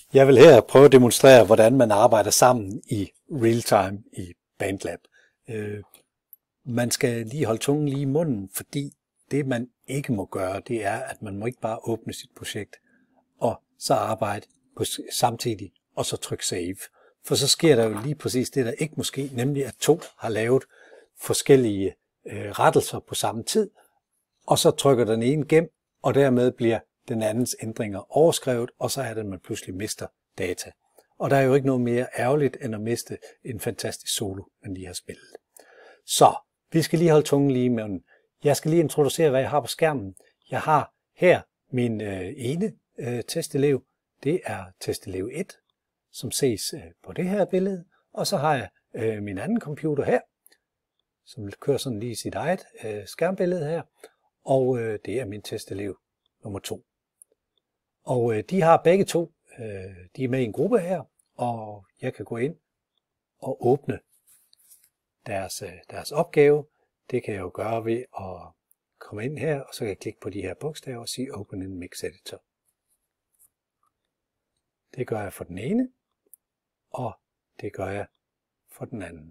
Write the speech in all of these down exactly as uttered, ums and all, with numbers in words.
Jeg vil her prøve at demonstrere, hvordan man arbejder sammen i real-time i BandLab. Øh, man skal lige holde tungen lige i munden, fordi det man ikke må gøre, det er, at man må ikke bare åbne sit projekt og så arbejde på samtidig og så trykke save. For så sker der jo lige præcis det, der ikke må ske, nemlig at to har lavet forskellige øh, rettelser på samme tid, og så trykker den ene gem, og dermed bliver den andens ændringer overskrevet, og så er det, at man pludselig mister data. Og der er jo ikke noget mere ærgerligt, end at miste en fantastisk solo, man lige har spillet. Så, vi skal lige holde tungen lige i munden. Jeg skal lige introducere, hvad jeg har på skærmen. Jeg har her min øh, ene øh, testelev. Det er testelev et, som ses øh, på det her billede. Og så har jeg øh, min anden computer her, som kører sådan lige sit eget øh, skærmbillede her. Og øh, det er min testelev nummer to. Og øh, de har begge to, øh, de er med i en gruppe her, og jeg kan gå ind og åbne deres, øh, deres opgave. Det kan jeg jo gøre ved at komme ind her, og så kan jeg klikke på de her bogstaver og sige Open in Mix Editor. Det gør jeg for den ene, og det gør jeg for den anden.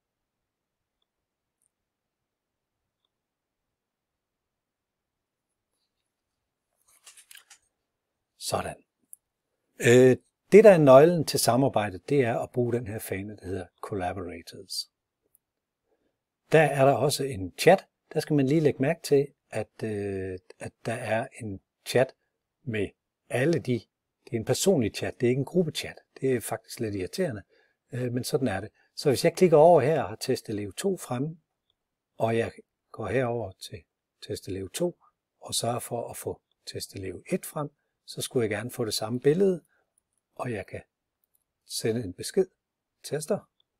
Sådan. Øh, det, der er nøglen til samarbejdet, det er at bruge den her fane, der hedder Collaborators. Der er der også en chat. Der skal man lige lægge mærke til, at, øh, at der er en chat med alle de. Det er en personlig chat, det er ikke en gruppechat. Det er faktisk lidt irriterende, øh, men sådan er det. Så hvis jeg klikker over her og har testelev to fremme, og jeg går herover til testelev to og sørger for at få testelev et frem, så skulle jeg gerne få det samme billede, og jeg kan sende en besked. Tester.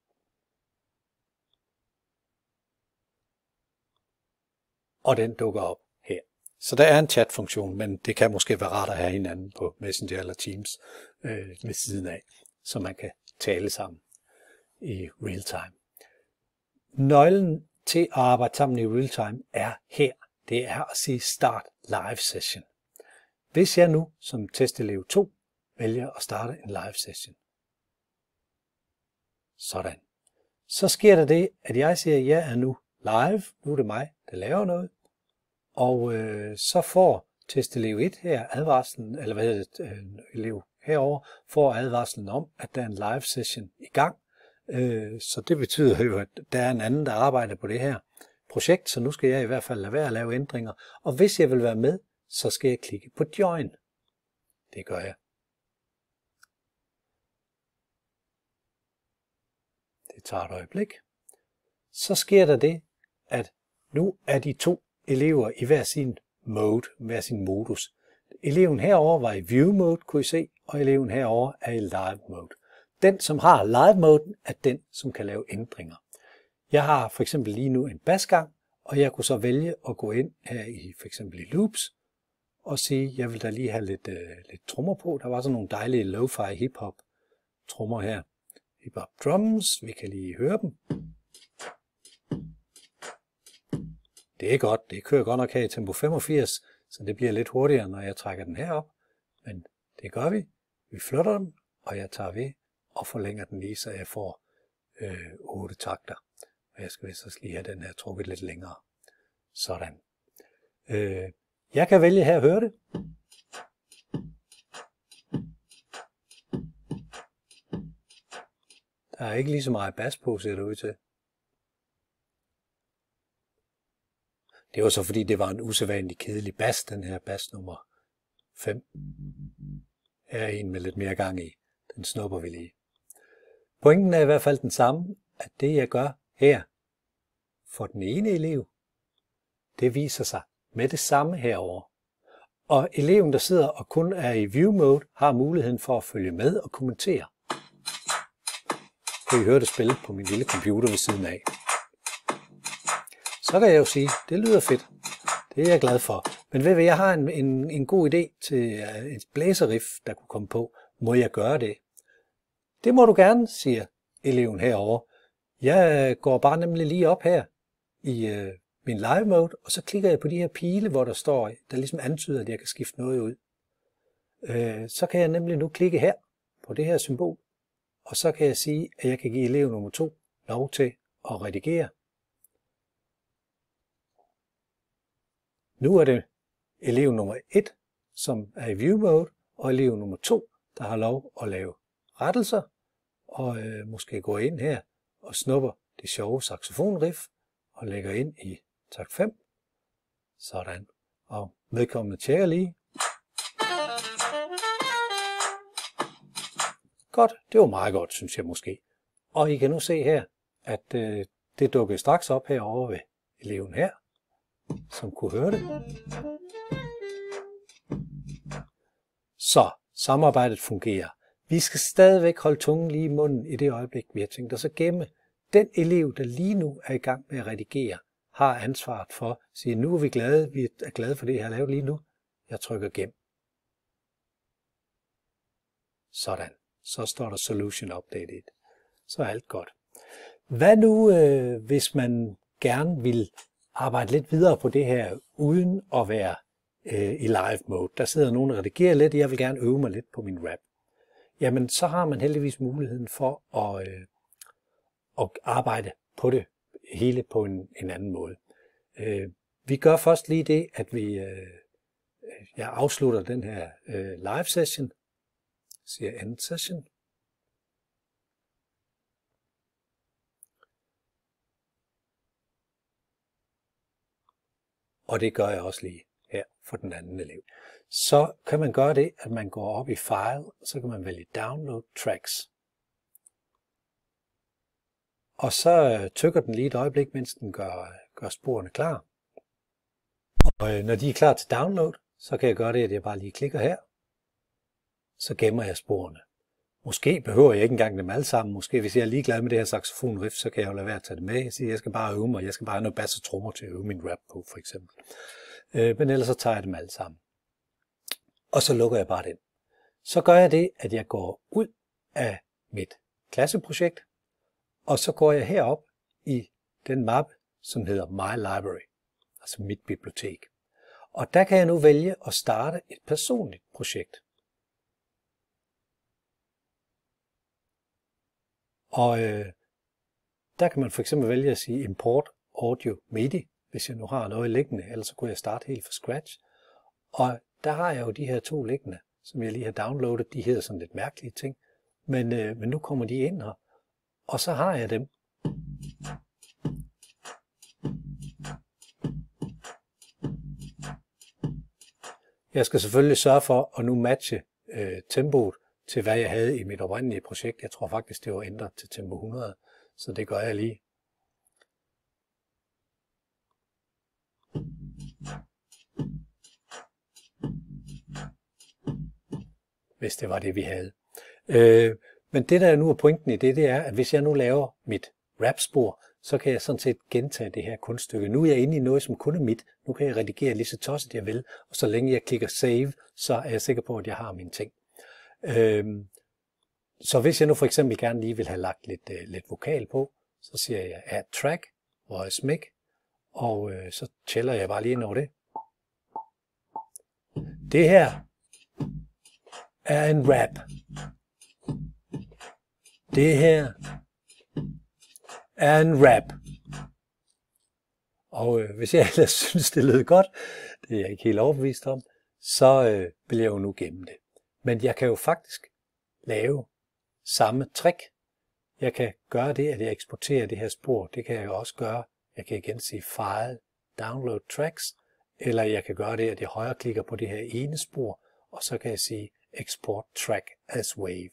Og den dukker op her. Så der er en chatfunktion, men det kan måske være rart at have hinanden på Messenger eller Teams øh, ved siden af, så man kan tale sammen i real time. Nøglen til at arbejde sammen i real time er her. Det er at sige Start Live Session. Hvis jeg nu som testelev to vælger at starte en live session. Sådan. Så sker der det, at jeg siger, at jeg er nu live. Nu er det mig, der laver noget. Og øh, så får testelev et her advarslen, eller hvad hedder det, øh, elev herover får advarslen om, at der er en live session i gang. Øh, så det betyder jo, at der er en anden, der arbejder på det her projekt, så nu skal jeg i hvert fald lade være at lave ændringer. Og hvis jeg vil være med, så skal jeg klikke på Join. Det gør jeg. Det tager et øjeblik. Så sker der det, at nu er de to elever i hver sin mode, hver sin modus. Eleven herover var i View Mode, kunne I se, og eleven herover er i Live Mode. Den, som har Live Mode, er den, som kan lave ændringer. Jeg har for eksempel lige nu en basgang, og jeg kunne så vælge at gå ind her i for eksempel i Loops, og sige, jeg vil da lige have lidt, øh, lidt trommer på. Der var sådan nogle dejlige lo-fi hip-hop trommer her. Hip-hop drums, vi kan lige høre dem. Det er godt, det kører godt nok her i tempo femogfirs, så det bliver lidt hurtigere, når jeg trækker den her op. Men det gør vi. Vi flytter den, og jeg tager ved og forlænger den lige, så jeg får øh, otte takter. Og jeg skal vist også lige have den her trukket lidt længere. Sådan. Øh, Jeg kan vælge her at høre det. Der er ikke lige så meget bas på, ser det ud til. Det var så fordi, det var en usædvanlig kedelig bas, den her bas nummer fem. Her er en med lidt mere gang i. Den snupper vi lige. Pointen er i hvert fald den samme, at det jeg gør her for den ene elev, det viser sig med det samme herover. Og eleven, der sidder og kun er i View Mode, har muligheden for at følge med og kommentere. Kan I høre det spille på min lille computer ved siden af. Så kan jeg jo sige, det lyder fedt. Det er jeg glad for. Men ved hvad, jeg har en, en, en god idé til et blæserriff, der kunne komme på. Må jeg gøre det? Det må du gerne, siger eleven herover. Jeg går bare nemlig lige op her i øh, min live mode, og så klikker jeg på de her pile, hvor der står, der ligesom antyder, at jeg kan skifte noget ud. Øh, så kan jeg nemlig nu klikke her, på det her symbol, og så kan jeg sige, at jeg kan give elev nummer to lov til at redigere. Nu er det elev nummer et, som er i view mode, og elev nummer to, der har lov at lave rettelser, og øh, måske gå ind her og snupper det sjove saxofonriff, og lægger ind i takt fem. Sådan. Og vedkommende tjekker lige. Godt, det var meget godt, synes jeg måske. Og I kan nu se her, at øh, det dukker straks op herovre ved eleven her, som kunne høre det. Så samarbejdet fungerer. Vi skal stadigvæk holde tungen lige i munden i det øjeblik, vi har tænkt os at gemme. Den elev, der lige nu er i gang med at redigere, har ansvaret for at sige, nu er vi glade, vi er glade for det, jeg har lavet lige nu. Jeg trykker gem. Sådan. Så står der Solution Updated. Så er alt godt. Hvad nu, øh, hvis man gerne vil arbejde lidt videre på det her, uden at være øh, i live mode? Der sidder nogen og redigerer lidt, og jeg vil gerne øve mig lidt på min rap. Jamen, så har man heldigvis muligheden for at, øh, at arbejde på det hele på en, en anden måde. Øh, vi gør først lige det, at vi, øh, jeg afslutter den her øh, live session, siger end session. Og det gør jeg også lige her for den anden elev. Så kan man gøre det, at man går op i File, så kan man vælge Download Tracks. Og så tykker den lige et øjeblik, mens den gør, gør sporene klar. Og når de er klar til download, så kan jeg gøre det, at jeg bare lige klikker her. Så gemmer jeg sporene. Måske behøver jeg ikke engang dem alle sammen. Måske hvis jeg er ligeglad med det her saxofonriff, så kan jeg jo lade være at tage det med. Jeg siger, jeg skal bare øve mig. Jeg skal bare have noget bass og trommer til at øve min rap på, for eksempel. Men ellers så tager jeg dem alle sammen. Og så lukker jeg bare den. Så gør jeg det, at jeg går ud af mit klasseprojekt. Og så går jeg herop i den mappe, som hedder My Library. Altså mit bibliotek. Og der kan jeg nu vælge at starte et personligt projekt. Og øh, der kan man for eksempel vælge at sige import audio midi, hvis jeg nu har noget liggende, ellers så kunne jeg starte helt fra scratch. Og der har jeg jo de her to liggende, som jeg lige har downloadet. De hedder sådan lidt mærkelige ting, men, øh, men nu kommer de ind her, og så har jeg dem. Jeg skal selvfølgelig sørge for at nu matche øh, tempoet til hvad jeg havde i mit oprindelige projekt. Jeg tror faktisk, det var ændret til tempo hundrede, så det gør jeg lige. Hvis det var det, vi havde. Øh, men det, der nu er pointen i det, det er, at hvis jeg nu laver mit rapspor, så kan jeg sådan set gentage det her kunststykke. Nu er jeg inde i noget, som kun er mit. Nu kan jeg redigere lige så tosset jeg vil, og så længe jeg klikker save, så er jeg sikker på, at jeg har mine ting. Øhm, så hvis jeg nu for eksempel gerne lige vil have lagt lidt, øh, lidt vokal på, så siger jeg add track, voice mic, og øh, så tæller jeg bare lige ind over det. Det her er en rap. Det her er en rap. Og øh, hvis jeg ellers synes, det lød godt, det er jeg ikke helt overbevist om, så øh, vil jeg jo nu gemme det. Men jeg kan jo faktisk lave samme trick. Jeg kan gøre det, at jeg eksporterer det her spor. Det kan jeg jo også gøre. Jeg kan igen sige File, Download Tracks, eller jeg kan gøre det, at jeg højreklikker på det her ene spor, og så kan jeg sige Export Track as Wave.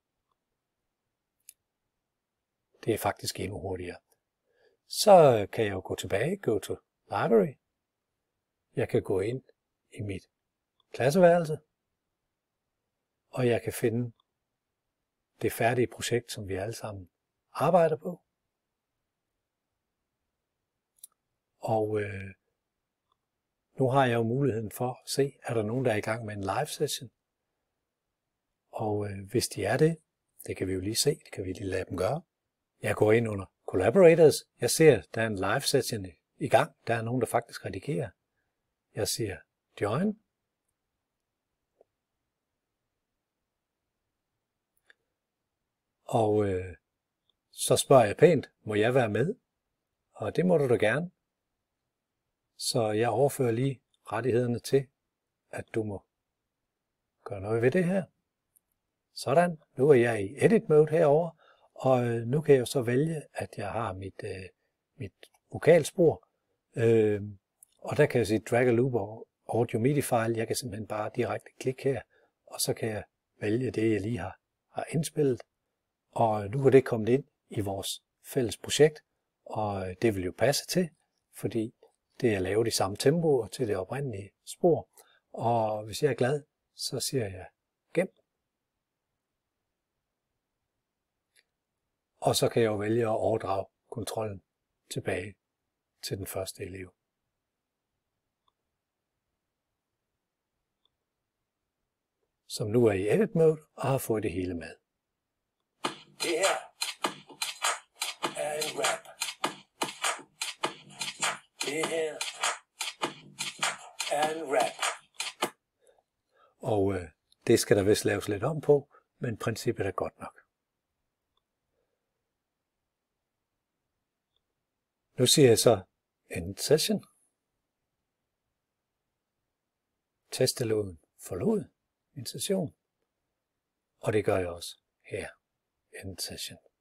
Det er faktisk endnu hurtigere. Så kan jeg jo gå tilbage, go to Library. Jeg kan gå ind i mit klasseværelse, og jeg kan finde det færdige projekt, som vi alle sammen arbejder på. Og øh, nu har jeg jo muligheden for at se, er der nogen, der er i gang med en live session. Og øh, hvis de er det, det kan vi jo lige se, det kan vi lige lade dem gøre. Jeg går ind under Collaborators. Jeg ser, der er en live session i gang. Der er nogen, der faktisk redigerer. Jeg siger Join. Og øh, så spørger jeg pænt, må jeg være med? Og det må du da gerne. Så jeg overfører lige rettighederne til, at du må gøre noget ved det her. Sådan, nu er jeg i edit mode herover, og øh, nu kan jeg så vælge, at jeg har mit, øh, mit vokalspor. Øh, og der kan jeg sige drag and loop og audio midi file. Jeg kan simpelthen bare direkte klikke her, og så kan jeg vælge det, jeg lige har, har indspillet. Og nu er det kommet ind i vores fælles projekt, og det vil jo passe til, fordi det er lavet i samme tempo til det oprindelige spor. Og hvis jeg er glad, så siger jeg gem. Og så kan jeg jo vælge at overdrage kontrollen tilbage til den første elev. Som nu er i edit mode og har fået det hele med. Det her er en rap. Det her er en rap. Og øh, det skal der vist laves lidt om på, men princippet er godt nok. Nu siger jeg så end session. Testeloden forlod min session. Og det gør jeg også her. End session.